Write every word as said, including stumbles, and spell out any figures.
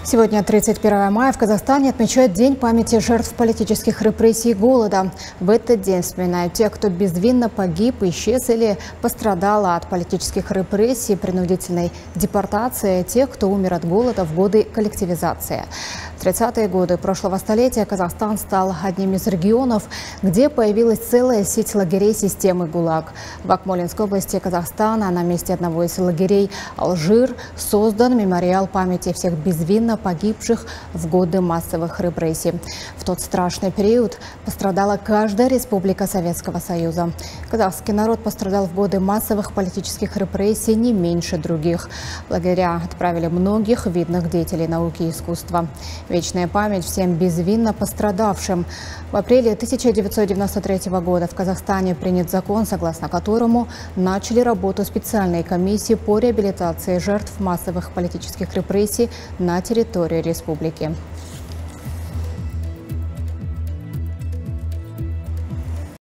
Сегодня, тридцать первое мая, в Казахстане отмечают День памяти жертв политических репрессий и голода. В этот день вспоминают тех, кто безвинно погиб, исчез или пострадал от политических репрессий, принудительной депортации, тех, кто умер от голода в годы коллективизации. В тридцатые годы прошлого столетия Казахстан стал одним из регионов, где появилась целая сеть лагерей системы ГУЛАГ. В Акмолинской области Казахстана на месте одного из лагерей Алжир создан мемориал памяти всех безвинно погибших в годы массовых репрессий. В тот страшный период пострадала каждая республика Советского Союза. Казахский народ пострадал в годы массовых политических репрессий не меньше других. В лагеря отправили многих видных деятелей науки и искусства. Вечная память всем безвинно пострадавшим. В апреле тысяча девятьсот девяносто третьего года в Казахстане принят закон, согласно которому начали работу специальные комиссии по реабилитации жертв массовых политических репрессий на территории республики.